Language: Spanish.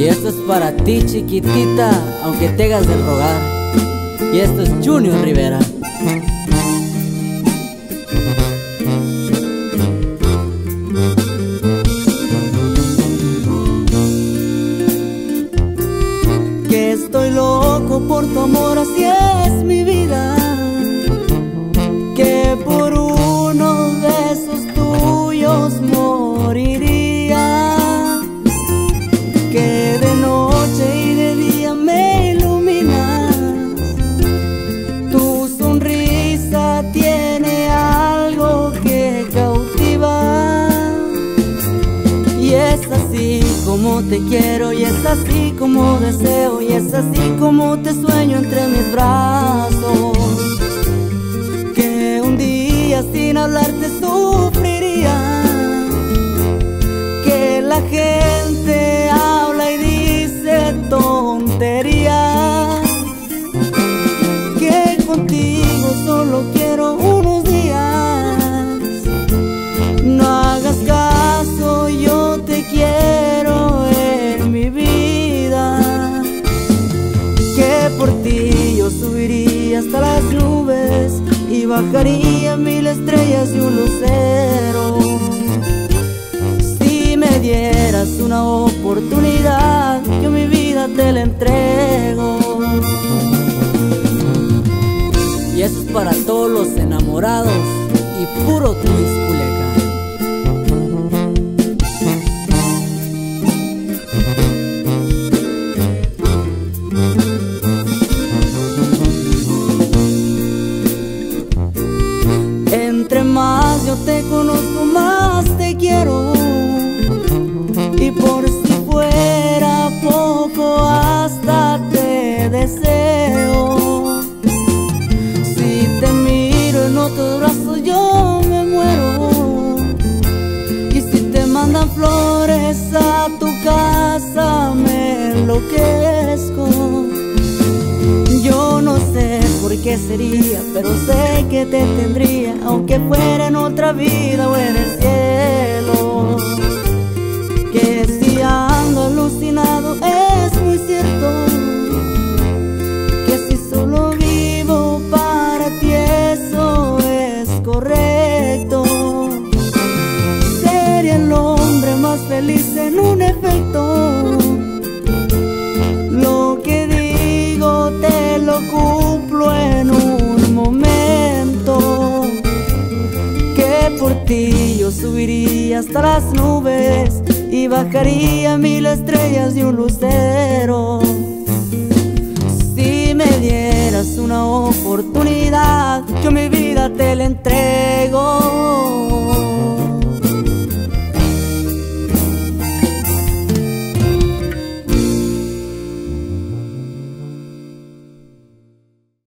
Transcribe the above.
Y esto es para ti, chiquitita, aunque te hagas de rogar. Y esto es Junior Rivera. Que estoy loco por tu amor, así es mi vida. Que por unos besos tuyos moriría. Que de noche y de día me iluminas. Tu sonrisa tiene algo que cautiva. Y es así como te quiero, y es así como deseo, y es así como te sueño entre mis brazos. Que un día sin hablarte sufriría. Que la gente habla y dice tonterías. Que contigo solo quiero unos días. No hagas caso, yo te quiero en mi vida. Que por ti yo subiría hasta las nubes y bajaría 1000 estrellas y un lucero. Si me dieras una oportunidad, yo mi vida te la entrego. Y eso es para todos los enamorados y puro twist, culeca. Entre más yo te conozco, más te quiero. Y por si fuera poco, hasta te deseo. Si te miro en otros brazos, yo me muero. Y si te mandan flores a tu casa, me enloquezco. Yo no sé por qué sería, pero sé que te tendría, aunque fuera en otra vida o en el cielo. Que si ando alucinado es muy cierto. Que si solo vivo para ti, eso es correcto. Sería el hombre más feliz en un efecto. Lo que digo te lo cumplo en un momento. Que por ti yo subiría hasta las nubes y bajaría 1000 estrellas y un lucero. Si me dieras una oportunidad, yo mi vida te la entrego.